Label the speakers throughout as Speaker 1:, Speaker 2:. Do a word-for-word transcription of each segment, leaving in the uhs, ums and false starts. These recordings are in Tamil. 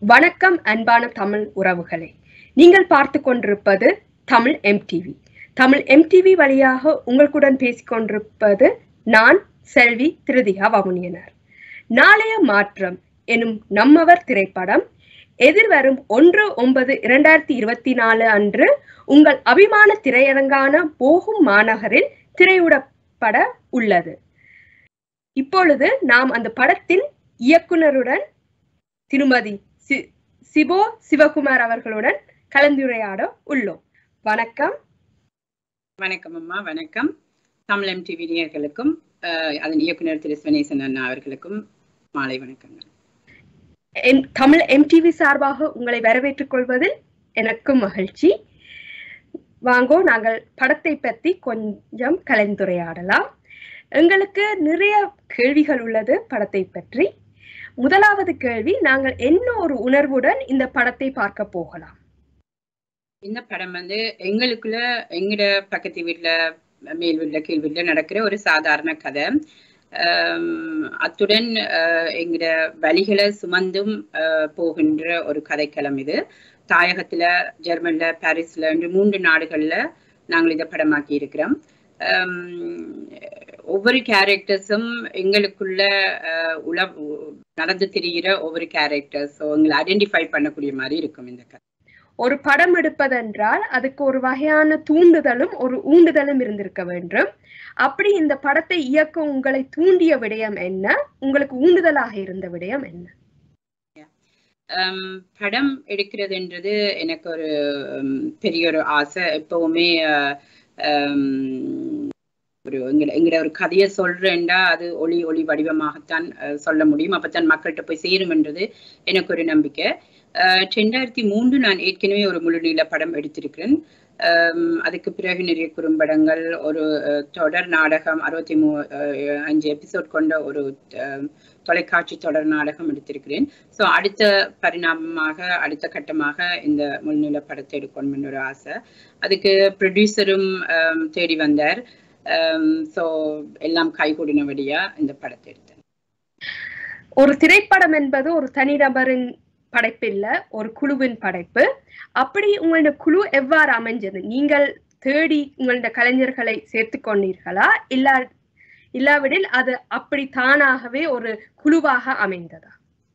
Speaker 1: வணக்கம் அன்பான தமிழ் உறவுகளே, நீங்கள் பார்த்து கொண்டிருப்பது தமிழ் எம்டிவி. தமிழ் எம்டிவி வழியாக உங்களுடன் பேசிக்கொண்டிருப்பது நான் செல்வி திருதிகா வவுனியனார். நாளைய மாற்றம் எனும் நம்மவர் திரைப்படம் எதிர்வரும் ஒன்று ஒன்பது இரண்டாயிரத்தி இருபத்தி நாலு அன்று உங்கள் அபிமான திரையரங்கான போகும் மாநகரில் திரையிடப்பட உள்ளது. இப்பொழுது நாம் அந்த படத்தின் இயக்குனருடன் திருமதி சிபோ சிவகுமார் அவர்களுடன் கலந்துரையாட உள்ளோம். வணக்கம்.
Speaker 2: வணக்கம் அம்மா. வணக்கம். தமிழ் எம்டிவி நேயர்களுக்கும் அதன் இயக்குனர் திரு ஸ்வனேசன் அண்ணா அவர்களுக்கும் மாலை வணக்கங்கள்.
Speaker 1: தமிழ் எம்டிவி சார்பாக உங்களை வரவேற்றுக் கொள்வதில் எனக்கும் மகிழ்ச்சி. வாங்கோ, நாங்கள் படத்தை பற்றி கொஞ்சம் கலந்துரையாடலாம். எங்களுக்கு நிறைய கேள்விகள் உள்ளது படத்தை பற்றி. முதலாவது கேள்வி, நாங்கள் என்ன ஒரு உணர்வுடன் இந்த படத்தை பார்க்க போகலாம்?
Speaker 2: இந்த படம் வந்து எங்களுக்குள்ள எங்கட பக்கத்து வீட்டுல மேல் வீட்டுல கீழ் வீட்டுல நடக்கிற ஒரு சாதாரண கதை. அஹ் அத்துடன் அஹ் எங்கட வழிகளை சுமந்தும் அஹ் போகின்ற ஒரு கதைக்களம் இது. தாயகத்துல, ஜெர்மன்ல, பாரிஸ்ல என்று மூன்று நாடுகள்ல நாங்கள் இதை படமாக்கி இருக்கிறோம். ஒவ்வொரு கேரக்டர்ஸும் எங்களுக்குள்ள உல நடந்து தெரிகிற ஒவ்வொரு கேரக்டர்ஸ் எங்களை ஐடென்டிஃபை பண்ணக்கூடிய மாதிரி இருக்கும் இந்த கதை.
Speaker 1: ஒரு படம் எடுப்பதென்றால் அதுக்கு ஒரு வகையான தூண்டுதலும் ஒரு ஊண்டுதலும் இருந்திருக்க வேண்டும். அப்படி இந்த படத்தை இயக்க உங்களை தூண்டிய விடயம் என்ன? உங்களுக்கு ஊண்டுதலாக இருந்த விடயம் என்ன?
Speaker 2: படம் எடுக்கிறதுன்றது எனக்கு ஒரு பெரிய ஒரு ஆசை. எப்பவுமே ஒரு எங்க எங்கட ஒரு கதையை சொல்றேன்டா அது ஒளி ஒளி வடிவமாகத்தான் சொல்ல முடியும். அப்பத்தான் மக்கள்கிட்ட போய் சேரும்ன்றது எனக்கு ஒரு நம்பிக்கை. அஹ் ரெண்டாயிரத்தி மூன்று நான் ஏற்கனவே ஒரு முழுநீள படம் எடுத்திருக்கிறேன். அஹ் அதுக்கு பிறகு நிறைய குறும்படங்கள், ஒரு தொடர் நாடகம், அறுபத்தி மூ அஞ்சு எபிசோட் கொண்ட ஒரு தொலைக்காட்சி தொடர் நாடகம் எடுத்திருக்கிறேன். ஸோ அடுத்த பரிணாமமாக அடுத்த கட்டமாக இந்த முழுநீள படத்தை எடுக்கணும்னு ஒரு ஆசை. அதுக்கு ப்ரொடியூசரும் தேடி வந்தார். ஸோ எல்லாம் கைகூடினபடியா இந்த படத்தை எடுத்தேன்.
Speaker 1: ஒரு திரைப்படம் என்பது ஒரு தனிநபரின் படைப்பு இல்ல, ஒரு குழுவின் படைப்பு. அப்படி உங்களோட குழு எவ்வாறு அமைஞ்சது? நீங்கள் தேடி உங்களோட கலைஞர்களை சேர்த்து கொண்டீர்களா, இல்ல இல்லாவிடில் அது அப்படி தானாகவே ஒரு குழுவாக அமைந்ததா?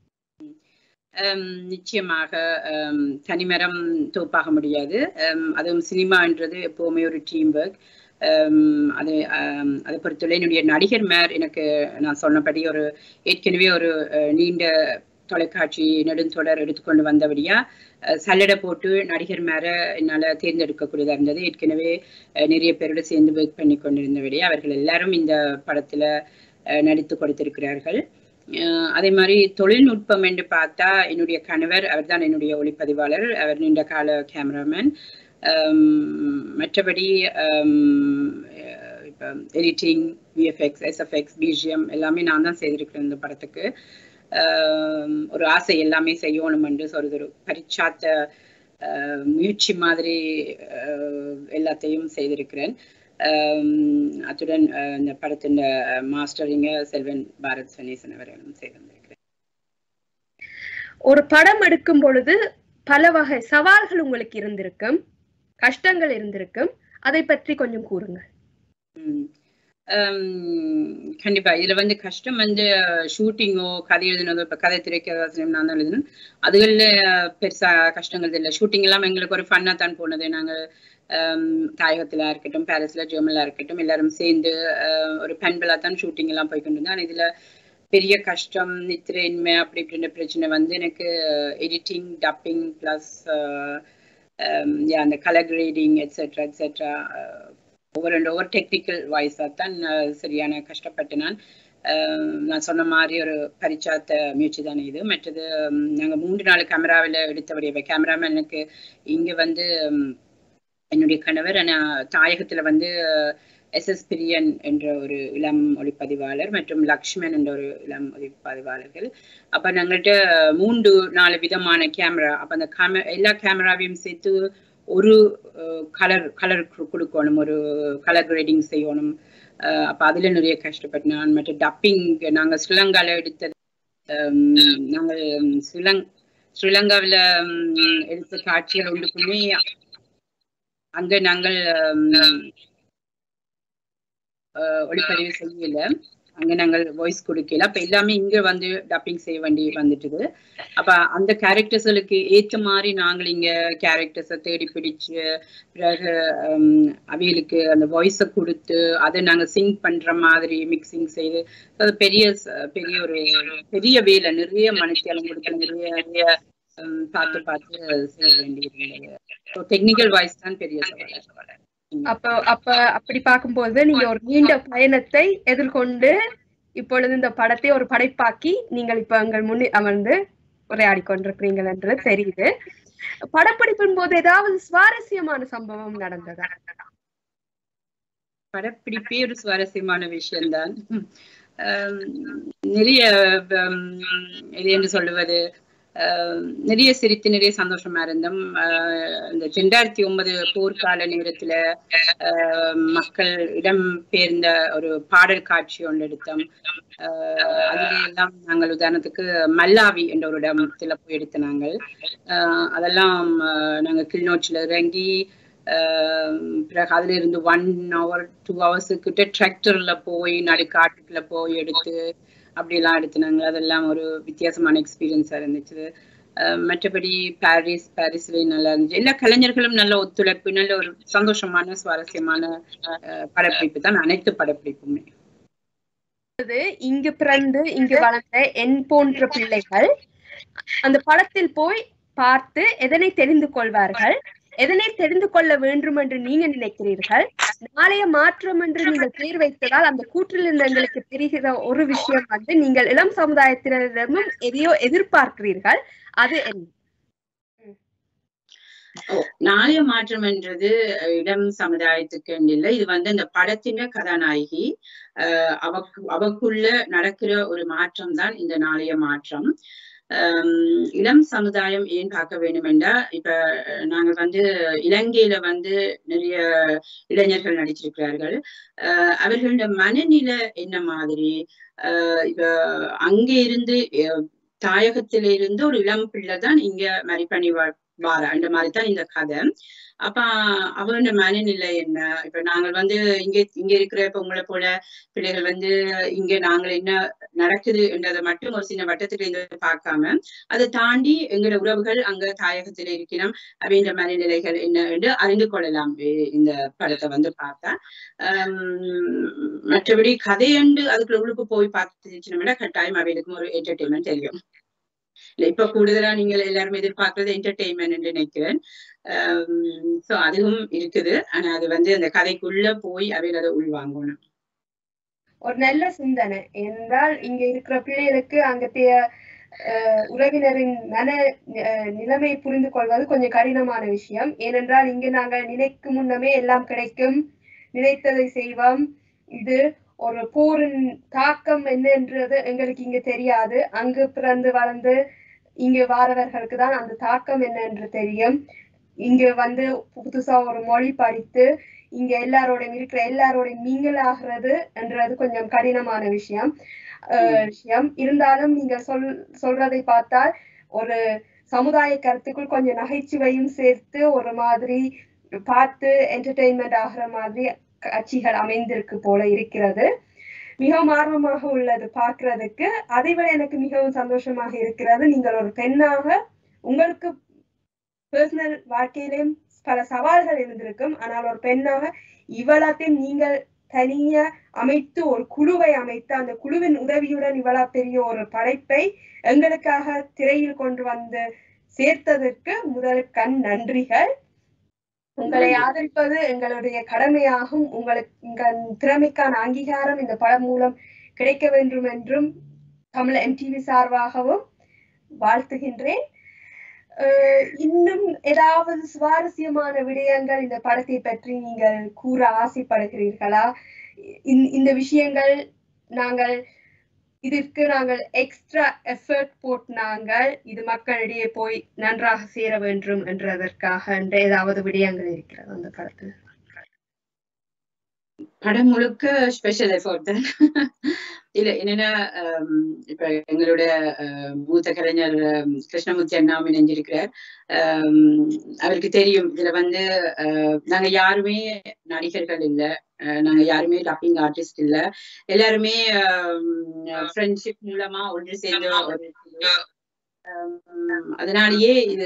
Speaker 2: நிச்சயமாக தனிமரம் தோப்பாக முடியாது. அதுவும் சினிமான்றது எப்பவுமே ஒரு டீம் ஒர்க். அது அதை பொறுத்தவரை என்னுடைய நடிகர் மேர் எனக்கு நான் சொன்னபடி ஒரு ஏற்கனவே ஒரு நீண்ட தொலைக்காட்சி நெடுந்தொடர் எடுத்துக்கொண்டு வந்தபடியா சல்லடை போட்டு நடிகர் மேர என்னால் தேர்ந்தெடுக்கக்கூடியதாக இருந்தது. ஏற்கனவே நிறைய பேரோட சேர்ந்து ஒர்க் பண்ணி கொண்டிருந்தபடியா அவர்கள் எல்லாரும் இந்த படத்துல நடித்து கொடுத்திருக்கிறார்கள். அதே மாதிரி தொழில்நுட்பம் என்று பார்த்தா என்னுடைய கணவர், அவர் தான் என்னுடைய ஒளிப்பதிவாளர், அவர் நீண்ட கால கேமராமேன். மற்றபடி இப்போ எடிட்டிங், விஎஃப்எக்ஸ், எஸ்எஃப்எக்ஸ், பிஜிஎம் எல்லாமே நான் தான் செய்திருக்கிறேன் இந்த படத்துக்கு. ஒரு ஆசை எல்லாமே செய்யணும் என்று சொல்றது ஒரு பரிச்சாத்த முயற்சி மாதிரி எல்லாத்தையும் செய்திருக்கிறேன். அத்துடன் இந்த படத்தின் மாஸ்டரிங்க செல்வன் பாரத் ஸ்வனேசன் அவர்களும் செய்திருக்கிறேன்.
Speaker 1: ஒரு படம் எடுக்கும் பொழுது பல வகை சவால்கள் உங்களுக்கு இருந்திருக்கும், கஷ்டங்கள் இருந்திருக்கும். அதை பற்றி கொஞ்சம் கூறுங்க.
Speaker 2: கண்டிப்பா இதுல வந்து கஷ்டம் வந்து ஷூட்டிங்கோ, கதை எழுதுனதோ, இப்ப கதை திரைக்கதை நான் தான் எழுதுனேன். அதுகள்ல பெருசா கஷ்டங்கள் இல்லை. ஷூட்டிங் எல்லாம் எங்களுக்கு ஒரு ஃபன்னா தான் போனது. நாங்கள் தாயகத்துல இருக்கட்டும், பாரிஸ்ல, ஜெர்மன்ல இருக்கட்டும் எல்லாரும் சேர்ந்து ஒரு பெண்களா தான் ஷூட்டிங் எல்லாம் போய்கிட்டு இருந்தோம். ஆனா இதுல பெரிய கஷ்டம், நித்திரையின்மை அப்படி இப்படின்ற பிரச்சனை வந்து எனக்கு எடிட்டிங், டப்பிங் பிளஸ் அந்த கலர் கிரேடிங் எட்ஸெட்ரா எட்ஸெட்ரா ஒவ்வொரு ரெண்டு ஒவ்வொரு டெக்னிக்கல் வாய்ஸா தான் சரியான கஷ்டப்பட்டு நான் நான் சொன்ன மாதிரி ஒரு பரிச்சாத்த முயற்சி தானே இது. மற்றது நாங்கள் மூன்று நாலு கேமராவில் எடுத்தபடியே கேமராமேன் எனக்கு இங்கே வந்து என்னுடைய கணவர், ஆனால் தாயகத்தில் வந்து எஸ் எஸ் பிரியன் என்ற ஒரு இளம் ஒளிப்பதிவாளர் மற்றும் லக்ஷ்மன் என்ற ஒரு இளம் ஒளிப்பதிவாளர்கள். அப்போ நாங்கள்கிட்ட மூன்று நாலு விதமான கேமரா. அப்போ அந்த கேமரா எல்லா கேமராவையும் சேர்த்து ஒரு கலர் கலர் கொடுக்கணும், ஒரு கலர் கிரேடிங் செய்யணும். அப்போ அதில் நிறைய கஷ்டப்பட்டு நான். மற்ற டப்பிங் நாங்கள் ஸ்ரீலங்காவில் எடுத்தது. நாங்கள் ஸ்ரீலங் ஸ்ரீலங்காவில எடுத்த காட்சிகள் ஒன்றுக்குமே அங்க நாங்கள் ஒளிப்பதிவு செய்யல, அங்க நாங்கள் வாய்ஸ் கொடுக்கல. அப்ப எல்லாமே இங்க வந்து டப்பிங் செய்ய வேண்டி வந்துட்டுது. அப்ப அந்த கேரக்டர்ஸ்களுக்கு ஏற்ற மாதிரி நாங்கள் இங்க கேரக்டர்ஸை தேடி பிடிச்சு பிறகு அவைகளுக்கு அந்த வாய்ஸை கொடுத்து அதை நாங்க சிங் பண்ற மாதிரி மிக்சிங் செய்து அது பெரிய பெரிய ஒரு பெரிய வேலை, நிறைய மனுஷியாலும் கொடுத்து நிறைய பார்த்து பார்த்து செய்ய வேண்டியிருந்தது. டெக்னிக்கல் வாய்ஸ் தான் பெரிய சவால்.
Speaker 1: அப்ப அப்ப அப்படி பார்க்கும்போது நீங்க ஒரு நீண்ட பயணத்தை எதிர்கொண்டு இப்பொழுது இந்த படத்தை ஒரு படைப்பாக்கி நீங்கள் இப்ப எங்கள் முன்னே அமர்ந்து உரையாடி கொண்டிருக்கிறீங்கள் என்று தெரியுது. படப்பிடிப்பின் போது ஏதாவது சுவாரஸ்யமான சம்பவம் நடந்ததா?
Speaker 2: படப்பிடிப்பே ஒரு சுவாரஸ்யமான விஷயம்தான். நிறைய இது என்று சொல்லுவது நிறைய சிரித்து நிறைய சந்தோஷமா இருந்தோம். இந்த ரெண்டாயிரத்தி ஒன்பது போர்க்கால நேரத்துல மக்கள் இடம் பெயர்ந்த ஒரு பாடல் காட்சி ஒன்று எடுத்தோம். அதுல எல்லாம் நாங்கள் உதாரணத்துக்கு மல்லாவி என்ற ஒரு இடத்துல போய் எடுத்த நாங்கள் அதெல்லாம் நாங்க கிளிநொச்சியில இறங்கி பிறகு அதுல இருந்து ஒன் ஹவர் டூ ஹவர்ஸு கிட்ட டிராக்டர்ல போய் நடுக்காட்டுக்குள்ள போய் எடுத்து அப்படிலாம் எடுத்துனாங்க. அதெல்லாம் ஒரு வித்தியாசமான எக்ஸ்பீரியன்ஸா இருந்துச்சு. மற்றபடி பாரிஸ் பாரிஸ்லயும் நல்லா இருந்துச்சு. எல்லா கலைஞர்களும் நல்ல ஒத்துழைப்பு, நல்ல ஒரு சந்தோஷமான சுவாரஸ்யமான படப்பிடிப்பு தான் அனைத்து படப்பிடிப்புமே.
Speaker 1: இங்கு பிறந்து இங்கு வளர்ந்த என் போன்ற பிள்ளைகள் அந்த படத்தில் போய் பார்த்து எதனை தெரிந்து கொள்வார்கள், எதனை தெரிந்து கொள்ள வேண்டும் என்று நீங்க நினைக்கிறீர்கள்? நாளைய மாற்றம் என்று நீங்கள் பேர் வைத்ததால் அந்த கூற்றிலிருந்து எங்களுக்கு தெரிகிற ஒரு விஷயம் வந்து நீங்கள் இளம் சமுதாயத்தினரிடமும் எதையோ எதிர்பார்க்கிறீர்கள், அது என்ன?
Speaker 2: நாளைய மாற்றம் என்றது இளம் சமுதாயத்துக்கு இல்லை, இது வந்து இந்த படத்தின கதாநாயகி அஹ் அவக்கு அவக்குள்ள நடக்கிற ஒரு மாற்றம் தான் இந்த நாளைய மாற்றம். அஹ் இளம் சமுதாயம் ஏன் பார்க்க வேண்டும் என்றா, இப்ப நாங்கள் வந்து இலங்கையில வந்து நிறைய இளைஞர்கள் நடிச்சிருக்கிறார்கள். அஹ் அவர்களோட மனநிலை என்ன மாதிரி, அஹ் இப்ப அங்க இருந்து தாயகத்தில இருந்து ஒரு இளம் பிள்ளை தான் இங்க மாதிரி பண்ணி வார அந்த மாதிரிதான் இந்த கதை. அப்ப அவனோட மனநிலை என்ன, இப்ப நாங்கள் வந்து இங்க இங்க இருக்கிற இப்ப உங்களை போல பிள்ளைகள் வந்து இங்க நாங்கள் என்ன நடக்குது என்றதை மட்டும் ஒரு சின்ன வட்டத்துல இருந்து பார்க்காம அதை தாண்டி எங்களோட உறவுகள் அங்க தாயகத்துல இருக்கணும் அப்படின்ற மனநிலைகள் என்ன என்று அறிந்து கொள்ளலாம் இந்த படத்தை வந்து பார்த்தா. ஆஹ் மற்றபடி கதையண்டு அதுக்குள்ள உள்ளுக்கு போய் பார்த்துச்சுன்னா கட்டாயம் அவைகளுக்கும் ஒரு என்டர்டெயின்மெண்ட் தெரியும். இல்ல இப்ப கூடுதலா நீங்கள் எல்லாரும் எதிர்பார்க்கறது என்டர்டெயின்மெண்ட் என்று நினைக்கிறேன். ஆஹ் சோ அதுவும் இருக்குது. ஆனா அது வந்து அந்த கதைக்குள்ள போய் அவையில் அதை உள்வாங்கணும்.
Speaker 1: ஒரு நல்ல சிந்தனை என்றால் இங்க இருக்கிற பிள்ளைகளுக்கு அங்கத்தைய அஹ் உறவினரின் மன நிலைமை புரிந்து கொள்வது கொஞ்சம் கடினமான விஷயம். ஏனென்றால் இங்கு நாங்கள் நினைக்கும் முன்னமே எல்லாம் கிடைக்கும், நினைத்ததை செய்வோம். இது ஒரு போரின் தாக்கம் என்னன்றது எங்களுக்கு இங்க தெரியாது. அங்கு பிறந்து வளர்ந்து இங்கு வாரவர்களுக்கு தான் அந்த தாக்கம் என்ன என்று தெரியும். இங்க வந்து புதுசா ஒரு மொழி படித்து இங்க எல்லாரோடையும் இருக்கிற எல்லாரோடையும் மிங்கிள் ஆகிறது என்றது கொஞ்சம் கடினமான விஷயம் அஹ் விஷயம் இருந்தாலும் நீங்க சொல் சொல்றதை பார்த்தால் ஒரு சமுதாய கருத்துக்குள் கொஞ்சம் நகைச்சுவையும் சேர்த்து ஒரு மாதிரி பார்த்து என்டர்டெயின்மெண்ட் ஆகிற மாதிரி காட்சிகள் அமைந்திருக்கு போல இருக்கிறது. மிகவும் ஆர்வமாக உள்ளது பார்க்கிறதுக்கு. அதை விட எனக்கு மிகவும் சந்தோஷமாக இருக்கிறது, நீங்கள் ஒரு பெண்ணாக உங்களுக்கு பர்சனல் வாழ்க்கையிலும் பல சவால்கள் இருந்திருக்கும், ஆனால் ஒரு பெண்ணாக இவ்வளத்தையும் நீங்கள் தனியா அமைத்து ஒரு குழுவை அமைத்து அந்த குழுவின் உதவியுடன் இவ்வளவு பெரிய ஒரு படைப்பை எங்களுக்காக திரையில் கொண்டு வந்து சேர்த்ததற்கு முதல் கண் நன்றிகள். உங்களை ஆதரிப்பது எங்களுடைய கடமையாகும். உங்களுக்கு உங்கள் திறமைக்கான அங்கீகாரம் இந்த படம் மூலம் கிடைக்க வேண்டும் என்றும் தமிழ் எம்டிவி சார்பாகவும் வாழ்த்துகின்றேன். இன்னும் ஏதாவது சுவாரஸ்யமான விடயங்கள் இந்த படத்தை பற்றி நீங்கள் கூற ஆசைப்படுகிறீர்களா? இந்த விஷயங்கள் நாங்கள் இதற்கு நாங்கள் எக்ஸ்ட்ரா எஃபர்ட் போட்டு நாங்கள் இது மக்களிடையே போய் நன்றாக சேர வேண்டும் என்றதற்காக ஏதாவது விடயங்கள் இருக்கிறது அந்த படத்தில்?
Speaker 2: படம் முழுக்க ஸ்பெஷல் எஃபோர்ட் தான். இல்ல என்னன்னா இப்ப எங்களுடைய மூத்த கலைஞர் கிருஷ்ணமூர்த்தி அண்ணாவும் இணைஞ்சிருக்கிறார். அவருக்கு தெரியும் இதுல வந்து நாங்க யாருமே நடிகர்கள் இல்லை, நாங்க யாருமே டப்பிங் ஆர்டிஸ்ட் இல்ல, எல்லாருமே ஃப்ரெண்ட்ஷிப் மூலமா ஒன்று சேர்ந்து ஒரு அதனாலேயே இது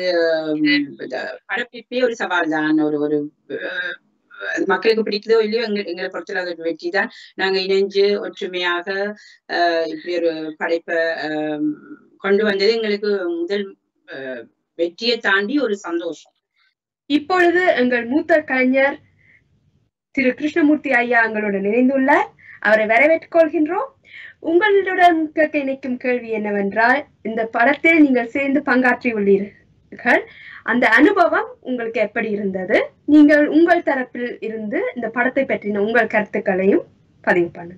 Speaker 2: படப்பிடிப்பே ஒரு சவால் தான். ஒரு ஒரு மக்களுக்கு பிடிக்குதோ இல்லையோ எங்க எங்களை பொறுத்தவரை அது ஒரு வெற்றி தான். நாங்க இணைஞ்சு ஒற்றுமையாக அஹ் இப்படி ஒரு படைப்பை அஹ் கொண்டு வந்தது எங்களுக்கு முதல் வெற்றியை தாண்டி ஒரு சந்தோஷம்.
Speaker 1: இப்பொழுது எங்கள் மூத்த கலைஞர் திரு கிருஷ்ணமூர்த்தி ஐயா எங்களுடன் இணைந்துள்ளார். அவரை வரவேற்றுக் கொள்கின்றோம். உங்களுடன் கேட்க இணைக்கும் கேள்வி என்னவென்றால், இந்த படத்தில் நீங்கள் சேர்ந்து பங்காற்றி உள்ளீர்கள், அந்த அனுபவம் உங்களுக்கு எப்படி இருந்தது? நீங்கள் உங்கள் தரப்பில் இருந்து இந்த படத்தை பற்றின உங்கள் கருத்துக்களையும் பதிவு பண்ணுங்க.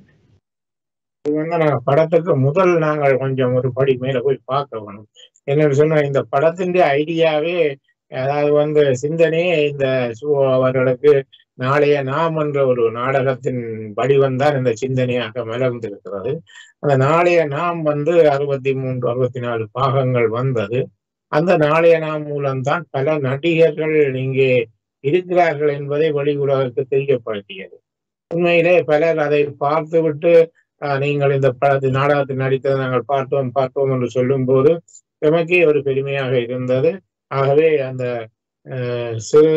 Speaker 3: இது வந்து நாங்க படத்துக்கு முதல் நாங்கள் கொஞ்சம் ஒரு படி மேல போய் பார்க்க வேணும். என்னன்னு சொன்னா, இந்த படத்தின் ஐடியாவே, அதாவது வந்து சிந்தனையே இந்த சு அவர்களுக்கு நாளைய நாம் என்ற ஒரு நாடகத்தின் வடிவம்தான் இந்த சிந்தனையாக மலர்ந்திருக்கிறது. அந்த நாளைய நாம் வந்து அறுபத்தி மூன்று அறுபத்தி நாலு பாகங்கள் வந்தது. அந்த நாளைய நாம் மூலம்தான் பல நடிகர்கள் இங்கே இருக்கிறார்கள் என்பதை வெளி உலகுக்கு தெரியப்படுத்தியது. உண்மையிலே பலர் அதை பார்த்து விட்டு நீங்கள் இந்த படத்து நாடகத்தில் நடித்ததை நாங்கள் பார்த்தோம் பார்த்தோம் என்று சொல்லும் போது எமக்கே ஒரு பெருமையாக இருந்தது. ஆகவே அந்த சிறு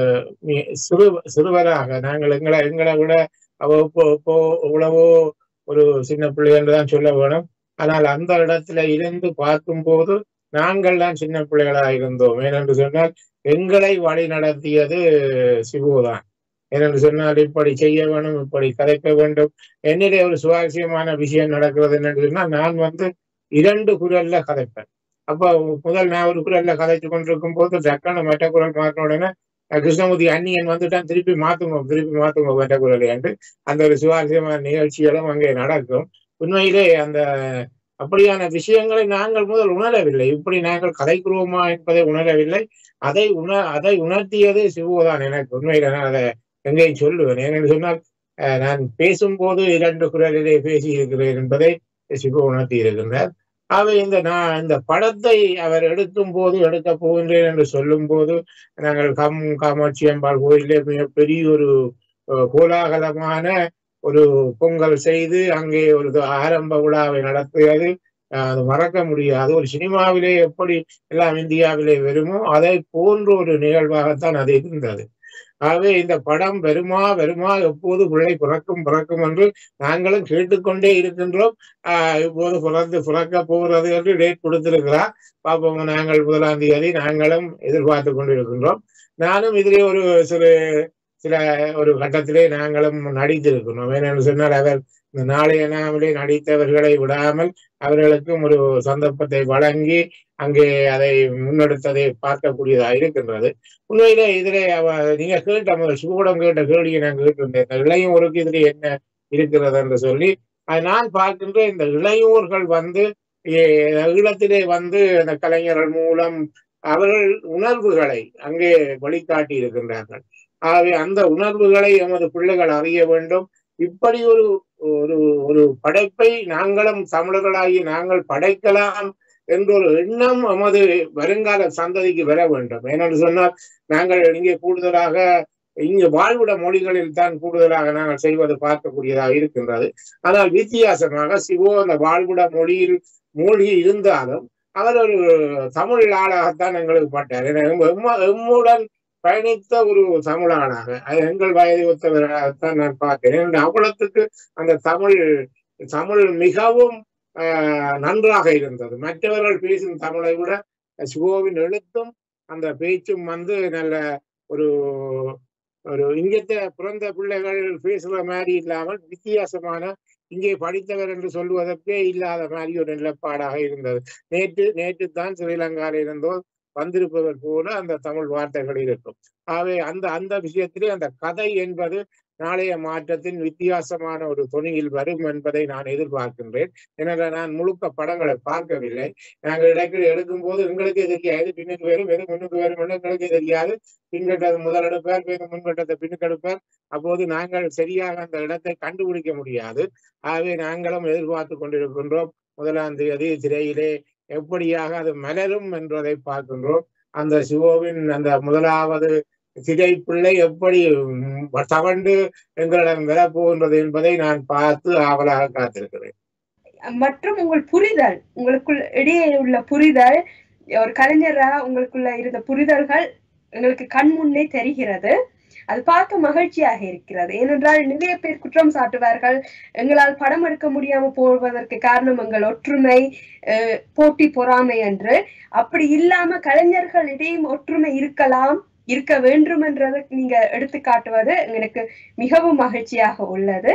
Speaker 3: சிறு சிறுவராக நாங்கள் எங்களை எங்களை விட இப்போ எவ்வளவோ ஒரு சின்ன பிள்ளை என்றுதான் சொல்ல வேணும். ஆனால் அந்த இடத்துல இருந்து பார்க்கும்போது நாங்கள் தான் சின்ன பிள்ளைகளாக இருந்தோம். ஏனென்று சொன்னால் எங்களை வழி நடத்தியது சிவுதான். ஏனென்று சொன்னால் இப்படி செய்ய வேணும், இப்படி கதைக்க வேண்டும். என்னிலே ஒரு சுவாரஸ்யமான விஷயம் நடக்கிறது என்னன்னு சொன்னால், நான் வந்து இரண்டு குரல்ல கதைப்பேன். அப்போ முதல் நான் ஒரு குரல்ல கதைச்சு கொண்டிருக்கும் போது டக்கான மற்ற குரல் மாற்றின உடனே கிருஷ்ணமூர்த்தி அந்நியன் வந்துட்டான், திருப்பி மாத்துங்க திருப்பி மாத்துங்க மற்ற குரல் என்று அந்த ஒரு சுவாரஸ்யமான நிகழ்ச்சிகளும் அங்கே நடக்கும். உண்மையிலே அந்த அப்படியான விஷயங்களை நாங்கள் முதல் உணரவில்லை. இப்படி நாங்கள் கதைக்குருவமா என்பதை உணரவில்லை. அதை உண அதை உணர்த்தியது சிவுதான் எனக்கு. உண்மையில நான் அதை எங்கேயும் சொல்லுவேன். ஏனென்று சொன்னால், நான் பேசும்போது இரண்டு குரலிலே பேசி இருக்கிறேன் என்பதை சிவு உணர்த்தி இருக்கின்றார். ஆகவே இந்த நான் இந்த படத்தை அவர் எடுக்கும் போது எடுக்க போகின்றேன் என்று சொல்லும் போது நாங்கள் கம் காமாட்சி அம்பாள் கோயிலே மிகப்பெரிய ஒரு கோலாகலமான ஒரு பொங்கல் செய்து அங்கே ஒரு ஆரம்ப விழாவை நடத்துவது அது மறக்க முடியாது. ஒரு சினிமாவிலே எப்படி எல்லாம் இந்தியாவிலே வருமோ அதை போன்ற ஒரு நிகழ்வாகத்தான் அது இருந்தது. ஆகவே இந்த படம் வருமா வருமா எப்போது பிள்ளை பிறக்கும் பிறக்கும் என்று நாங்களும் கேட்டுக்கொண்டே இருக்கின்றோம். ஆஹ் இப்போது பிறந்து பிறக்க போகிறது என்று டேட் கொடுத்திருக்கிறார். பாப்போம், நாங்கள் முதலாம் தேதி நாங்களும் எதிர்பார்த்து கொண்டிருக்கின்றோம். நானும் இதிலே ஒரு சிறு சில ஒரு கட்டத்திலே நாங்களும் நடித்திருக்கிறோம். ஏனென்று சொன்னால், அவர் இந்த நாளைய நாமலே நடித்தவர்களை விடாமல் அவர்களுக்கும் ஒரு சந்தர்ப்பத்தை வழங்கி அங்கே அதை முன்னெடுத்ததை பார்க்கக்கூடியதாக இருக்கின்றது. உண்மையிலே இதிலே அவ நீங்க கேட்ட முதல் சுகூடம் கேட்ட கேள்வியை நான் கேட்டிருந்தேன், இந்த இளையோருக்கு இதிலே என்ன இருக்கிறது என்று சொல்லி. அது நான் பார்க்கின்ற இந்த இளையோர்கள் வந்து ஈழத்திலே வந்து அந்த கலைஞர்கள் மூலம் அவர்கள் உணர்வுகளை அங்கே வழிகாட்டி இருக்கின்றார்கள். ஆகவே அந்த உணர்வுகளை எமது பிள்ளைகள் அறிய வேண்டும். இப்படி ஒரு ஒரு ஒரு படைப்பை நாங்களும் தமிழர்களாகி நாங்கள் படைக்கலாம் என்ற ஒரு எண்ணம் எமது வருங்கால சந்ததிக்கு வர வேண்டும். ஏனென்று சொன்னால், நாங்கள் இங்கே கூடுதலாக இங்கு வாழ்விட மொழிகளில் தான் கூடுதலாக நாங்கள் செய்வது பார்க்கக்கூடியதாக இருக்கின்றது. ஆனால் வித்தியாசமாக சிவோ அந்த வாழ்விட மொழியில் மூழ்கி இருந்தாலும் அவர் ஒரு தமிழ் ஆளாகத்தான் எங்களுக்கு பட்டார். எம்முடன் பயணித்த ஒரு தமிழானாக, அது எங்கள் வயதை ஒத்தவராகத்தான் நான் பார்க்கிறேன். அவ்வளத்துக்கு அந்த தமிழ் தமிழ் மிகவும் ஆஹ் நன்றாக இருந்தது. மற்றவர்கள் பேசும் தமிழை விட சிவோவின் எழுத்தும் அந்த பேச்சும் வந்து நல்ல ஒரு ஒரு இங்கத்தை பிறந்த பிள்ளைகள் பேசுற மாதிரி இல்லாமல் வித்தியாசமான, இங்கே படித்தவர் என்று சொல்வதற்கே இல்லாத மாதிரி ஒரு நிலப்பாடாக இருந்தது. நேற்று நேற்று தான் ஸ்ரீலங்காவில் இருந்தோ வந்திருப்பவர் போல அந்த தமிழ் வார்த்தைகள் இருக்கும். ஆகவே அந்த அந்த விஷயத்திலே அந்த கதை என்பது நாளைய மாற்றத்தின் வித்தியாசமான ஒரு துணியில் வரும் என்பதை நான் எதிர்பார்க்கின்றேன். எனவே நான் முழுக்க படங்களை பார்க்கவில்லை. நாங்கள் இடைக்கில் எடுக்கும் போது எங்களுக்கே தெரியாது பின்னுக்கு வரும் எது முன்னுக்கு வரும் என்று எங்களுக்கே தெரியாது. பின்கட்டது முதல் எடுப்பார், பின் முன்கட்டத்தை பின்னுக்கு எடுப்பார். அப்போது நாங்கள் சரியாக அந்த இடத்தை கண்டுபிடிக்க முடியாது. ஆகவே நாங்களும் எதிர்பார்த்து கொண்டிருக்கின்றோம். முதலாம் தேதி திரையிலே எப்படியாக அது மலரும் என்பதை பார்க்கின்றோம். அந்த சிவோவின் அந்த முதலாவது திரை பிள்ளை எப்படி தவண்டு எங்களிடம் வரப்போகின்றது என்பதை நான் பார்த்து ஆவலாக காத்திருக்கிறேன்.
Speaker 1: மற்றும் உங்கள் புரிதல், உங்களுக்குள் இடையே உள்ள புரிதல், ஒரு கலைஞரா உங்களுக்குள்ள இருந்த புரிதல்கள் எங்களுக்கு கண் முன்னே தெரிகிறது. அது பார்க்க மகிழ்ச்சியாக இருக்கிறது. ஏனென்றால் நிறைய பேர் குற்றம் சாட்டுவார்கள், எங்களால் படம் எடுக்க முடியாம போவதற்கு காரணம் எங்கள் ஒற்றுமை, போட்டி பொறாமை என்று. அப்படி இல்லாம கலைஞர்களிடையும் ஒற்றுமை இருக்கலாம், இருக்க வேண்டும் என்றதை நீங்க எடுத்து காட்டுவது எனக்கு மிகவும் மகிழ்ச்சியாக உள்ளது.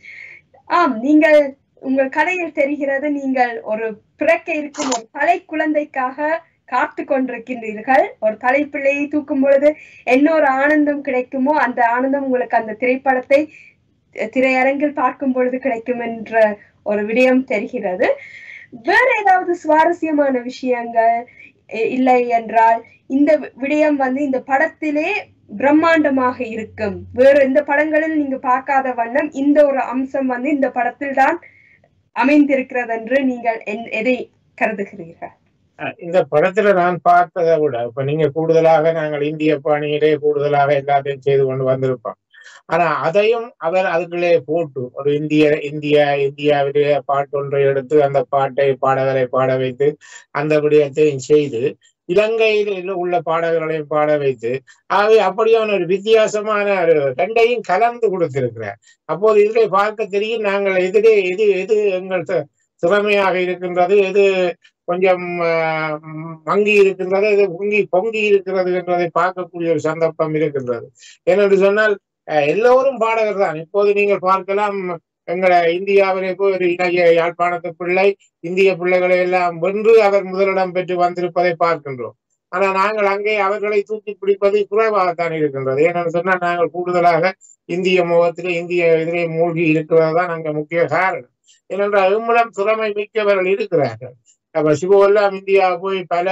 Speaker 1: ஆம், நீங்கள் உங்கள் கதையில் தெரிகிறது, நீங்கள் ஒரு பிறக்க இருக்கும் ஒரு தலை குழந்தைக்காக காத்து கொண்டிருக்கின்றீர்கள். ஒரு தலைப்பிள்ளையை தூக்கும் பொழுது என்ன ஒரு ஆனந்தம் கிடைக்குமோ அந்த ஆனந்தம் உங்களுக்கு அந்த திரைப்படத்தை திரையரங்கில் பார்க்கும் பொழுது கிடைக்கும் என்ற ஒரு விடயம் தெரிகிறது. வேற ஏதாவது சுவாரஸ்யமான விஷயங்கள் இல்லை என்றால் இந்த விடயம் வந்து இந்த படத்திலே பிரம்மாண்டமாக இருக்கும், வேறு எந்த படங்களில் நீங்க பார்க்காத வண்ணம் இந்த ஒரு அம்சம் வந்து இந்த படத்தில் தான் அமைந்திருக்கிறது என்று நீங்கள் எதை கருதுகிறீர்கள்?
Speaker 3: இந்த படத்துல நான் பார்த்ததை விட இப்ப நீங்க கூடுதலாக நாங்கள் இந்திய பாணியிலே கூடுதலாக எல்லாத்தையும் செய்து கொண்டு வந்திருப்போம். ஆனா அதையும் அவர் அதுக்குள்ளே போட்டு ஒரு இந்திய இந்தியா இந்தியாவிலேயே பாட்டு ஒன்றை எடுத்து அந்த பாட்டை பாடகரை பாட வைத்து அந்த விடயத்தையும் செய்து இலங்கையில் உள்ள பாடகர்களையும் பாட வைத்து ஆகவே அப்படியான ஒரு வித்தியாசமான ஒரு ரெண்டையும் கலந்து கொடுத்திருக்கிறார். அப்போது இதிலே பார்க்க தெரியும் நாங்கள் எதிரே எது எது எங்கள் திறமையாக இருக்கின்றது, எது கொஞ்சம் மங்கி இருக்கின்றது, எது பொங்கி பொங்கி இருக்கிறது என்பதை பார்க்கக்கூடிய ஒரு சந்தர்ப்பம் இருக்கின்றது. ஏனென்று சொன்னால் எல்லோரும் பாடகர் தான். இப்போது நீங்கள் பார்க்கலாம், எங்களை இந்தியாவிலே போய் ஒரு இணைய யாழ்ப்பாணத்து பிள்ளை இந்திய பிள்ளைகளை எல்லாம் வென்று அவர் முதலிடம் பெற்று வந்திருப்பதை பார்க்கின்றோம். ஆனால் நாங்கள் அங்கே அவர்களை தூக்கி பிடிப்பது குறைவாகத்தான் இருக்கின்றது. ஏனென்று சொன்னால் நாங்கள் கூடுதலாக இந்திய முகத்திலே இந்திய இதிலே மூழ்கி இருக்கிறது தான் அங்கே முக்கிய காரணம். ஏனென்றால் எம்மிடம் திறமை மிக்கவர்கள் இருக்கிறார்கள். அப்ப சிவெல்லாம் இந்தியா போய் பல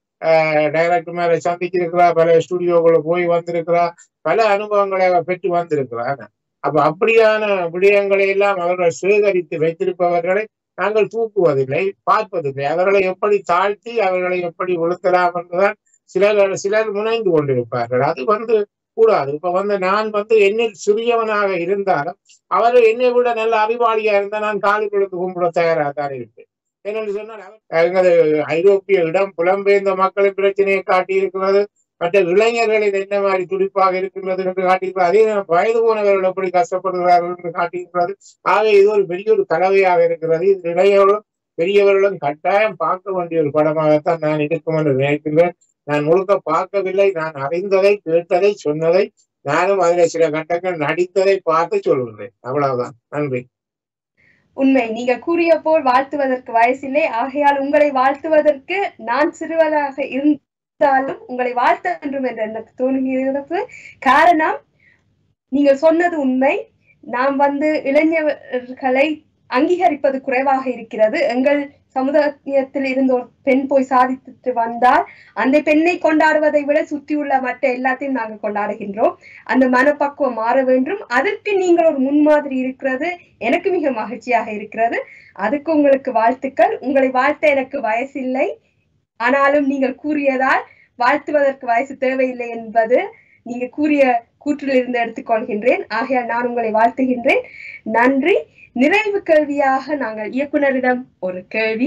Speaker 3: டைரக்டர் மேல சந்திச்சிருக்கிறார், பல ஸ்டுடியோக்குள்ள போய் வந்திருக்கிறார், பல அனுபவங்களை அவர் பெற்று வந்திருக்கிறார். அப்ப அப்படியான விடயங்களை எல்லாம் அவர்கள் சேகரித்து வைத்திருப்பவர்களை நாங்கள் தூக்குவதில்லை, பார்ப்பதில்லை. அவர்களை எப்படி தாழ்த்தி அவர்களை எப்படி ஒழுத்தலாம் என்றுதான் சிலர் சிலர் முனைந்து கொண்டிருப்பார்கள். அது வந்து கூடாது. இப்ப வந்து நான் வந்து என்னில் சிறியவனாக இருந்தாலும் அவர் என்னை விட நல்ல அறிவாளியா இருந்தால் நான் காலி கொடுத்து கும்பிட தயாராக தான் இருப்பேன். என்னென்று சொன்னால் எங்களது ஐரோப்பிய இடம் புலம்பெயர்ந்த மக்களின் பிரச்சனையை காட்டி இருக்கிறது, மற்ற இளைஞர்களில் என்ன மாதிரி துடிப்பாக இருக்கின்றது என்று காட்டியிருக்கிறது. அதே வயது போனவர்கள் எப்படி கஷ்டப்படுகிறார்கள் என்று காட்டியிருக்கிறது. ஆகவே இது ஒரு பெரிய ஒரு கலவையாக இருக்கிறது. இது இளைஞர்களும் பெரியவர்களும் கட்டாயம் பார்க்க வேண்டிய ஒரு படமாகத்தான் நான் இருக்கும் என்று நினைக்கின்றேன். நான் முழுக்க பார்க்கவில்லை, நான் அறிந்ததை கேட்டதை சொன்னதை நானும் அதில் சில கட்டங்கள் நடித்ததை பார்த்து சொல்கின்றேன். அவ்வளவுதான். நன்றி.
Speaker 1: உண்மை, நீங்க கூறிய போல் வாழ்த்துவதற்கு வயசில்லை, ஆகையால் உங்களை வாழ்த்துவதற்கு நான் சிறுவராக இருந்தாலும் உங்களை வாழ்த்த வேண்டும் என்று எனக்கு தோணுகிறது. காரணம், நீங்க சொன்னது உண்மை. நாம் வந்து இளைஞர்களை அங்கீகரிப்பது குறைவாக இருக்கிறது. எங்கள் சமுதாயத்தில் இருந்து ஒரு பெண் போய் சாதித்துட்டு வந்தால் அந்த பெண்ணை கொண்டாடுவதை விட சுற்றியுள்ள மற்ற எல்லாத்தையும் நாங்கள் கொண்டாடுகின்றோம். அந்த மனப்பக்குவம் மாற வேண்டும். அதற்கு நீங்கள் ஒரு முன்மாதிரி இருக்கிறது எனக்கு மிக மகிழ்ச்சியாக இருக்கிறது. அதுக்கு உங்களுக்கு வாழ்த்துக்கள். உங்களை வாழ்த்த எனக்கு வயசில்லை, ஆனாலும் நீங்கள் கூறியதால் வாழ்த்துவதற்கு வயசு தேவையில்லை என்பது நீங்க கூறிய கூற்றில் இருந்து எடுத்துக்கொள்கின்றேன். ஆகையால் நான் உங்களை வாழ்த்துகின்றேன். நன்றி. நிறைவு கேள்வியாக நாங்கள் இயக்குனரிடம் ஒரு கேள்வி.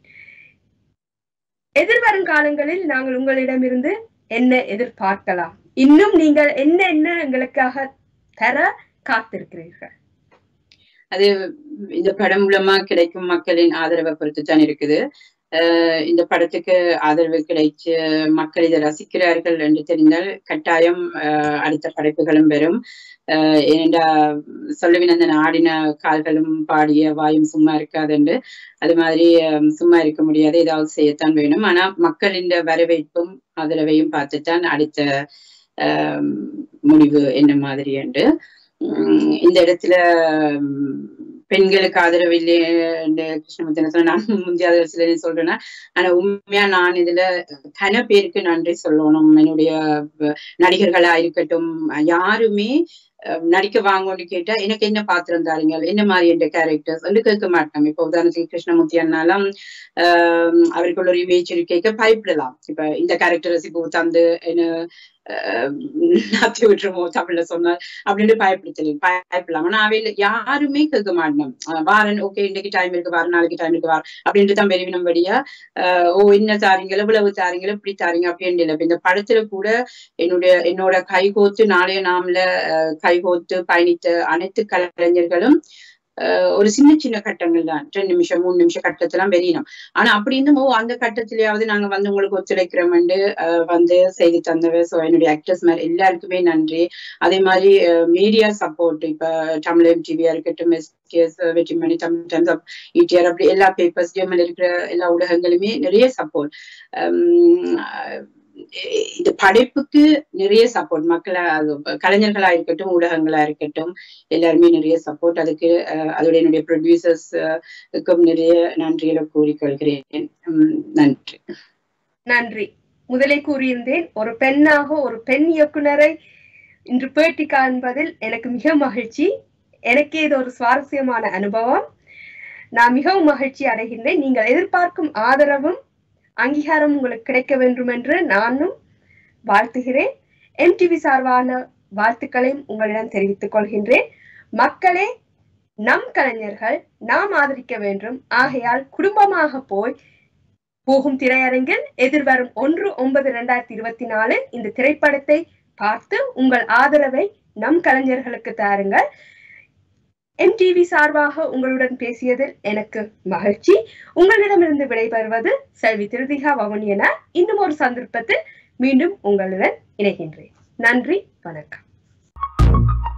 Speaker 1: எதிர்வரும் காலங்களில் நாங்கள் உங்களிடமிருந்து என்ன எதிர்பார்க்கலாம்? இன்னும் நீங்கள் என்ன என்ன எங்களுக்காக தர காத்திருக்கிறீர்கள்?
Speaker 2: அது இந்த படம் மூலமா கிடைக்கும் மக்களின் ஆதரவை பொறுத்து தான் இருக்குது. அஹ் இந்த படத்துக்கு ஆதரவு கிடைச்ச மக்கள் இதை ரசிக்கிறார்கள் என்று தெரிந்தால் கட்டாயம் அஹ் அடுத்த படைப்புகளும் பெறும். அஹ் ஏனென்றா சொல்லவினந்தன் ஆடின கால்களும் பாடிய வாயும் சும்மா இருக்காது என்று, அது மாதிரி சும்மா இருக்க முடியாது, ஏதாவது செய்யத்தான் வேணும். ஆனா மக்களின் வரவேற்பும் ஆதரவையும் பார்த்துத்தான் அடுத்த அஹ் முடிவு என்ன மாதிரி என்று. இந்த இடத்துல பெண்களுக்கு ஆதரவு இல்லை கிருஷ்ணமூர்த்தி சொன்ன நான் முந்தைய சில சொல்றேன்னா, ஆனா உண்மையா நான் இதுல கன பேருக்கு நன்றி சொல்லணும். என்னுடைய நடிகர்களா இருக்கட்டும், யாருமே நடிக்க வாங்கன்னு கேட்டா எனக்கு என்ன பாத்திரம் தாருங்க, என்ன மாதிரி என்ற கேரக்டர்ஸ் வந்து கேட்க மாட்டோம். இப்ப உதாரணத்துக்கு கிருஷ்ணமூர்த்தி அண்ணாலும் ஆஹ் அவருக்குள்ள ஒரு இமேஜ் கேட்க பயப்படலாம். இப்ப இந்த கேரக்டர்ஸ் இப்போ தந்து என்ன நாத்தி விட்டுருமோ தமிழ்ல சொன்னார் அப்படின்னு பயப்படுத்தல பயப்படலாம். ஆனா அவையில யாருமே கேட்க மாட்டோம். வாரன் ஓகே இன்னைக்கு டைம் இருக்கு வாரம், நாளைக்கு டைம் இருக்கு வாரம் அப்படின்ட்டு தான் பெருவினபடியா ஆஹ் ஓ இன்ன தாரீங்களோ இவ்வளவு தாரீங்களோ இப்படி தாரீங்க அப்படின்னு இல்லை. இந்த படத்துல கூட என்னுடைய என்னோட கைகோத்து நாளைய நாமல கைகோத்து பயணித்த அனைத்து கலைஞர்களும் ஒரு சின்ன சின்ன கட்டங்கள் தான், ரெண்டு நிமிஷம் மூணு நிமிஷம் கட்டத்தெல்லாம் வெளியினோம். ஆனா அப்படி இருந்தும் அந்த கட்டத்திலேயாவது நாங்க வந்து உங்களுக்கு ஒத்துழைக்கிறோம்ண்டு வந்து செய்து தந்தவ. ஸோ என்னுடைய ஆக்டர்ஸ் மாதிரி எல்லாருக்குமே நன்றி. அதே மாதிரி மீடியா சப்போர்ட், இப்ப தமிழ் எம்டிவியா இருக்கட்டும், SKS, Vetrimani, Tamil Times of ETR, அப்படி எல்லா பேப்பர்ஸ் ஜெர்மன் இருக்கிற எல்லா ஊடகங்களுமே நிறைய சப்போர்ட். இந்த படைப்புக்கு நிறைய சப்போர்ட், மக்களா கலைஞர்களா இருக்கட்டும் ஊடகங்களா இருக்கட்டும் எல்லாருமே நிறைய சப்போர்ட். அதுக்கு அதோட என்னுடைய ப்ரொடியூசர்ஸ்க்கும் நிறைய நன்றிகளை கூறிக்கொள்கிறேன். நன்றி.
Speaker 1: நன்றி. முதலே கூறியிருந்தேன், ஒரு பெண்ணாக ஒரு பெண் இயக்குனரை இன்று பேட்டி காண்பதில் எனக்கு மிக மகிழ்ச்சி. எனக்கே இது ஒரு சுவாரஸ்யமான அனுபவம். நான் மிகவும் மகிழ்ச்சி அடைகின்றேன். நீங்கள் எதிர்பார்க்கும் ஆதரவும் அங்கீகாரம் உங்களுக்கு கிடைக்க வேண்டும் என்று நானும் வாழ்த்துகிறேன். எம்டிவி சார்பான வாழ்த்துக்களையும் உங்களிடம் தெரிவித்துக் கொள்கின்றேன். மக்களே, நம் கலைஞர்கள் நாம் ஆதரிக்க வேண்டும். ஆகையால் குடும்பமாக போய் போகும் திரையரங்கில் எதிர்வரும் ஒன்று ஒன்பது இரண்டாயிரத்தி இருபத்தி நாலு இந்த திரைப்படத்தை பார்த்து உங்கள் ஆதரவை நம் கலைஞர்களுக்கு தாருங்கள். எம்டிவி சார்பாக உங்களுடன் பேசியதில் எனக்கு மகிழ்ச்சி. உங்களிடமிருந்து விடைபெறுவது செல்வி திருதிகா வவுனியனா. இன்னும் ஒரு சந்தர்ப்பத்தில் மீண்டும் உங்களுடன் இணைகின்றேன். நன்றி, வணக்கம்.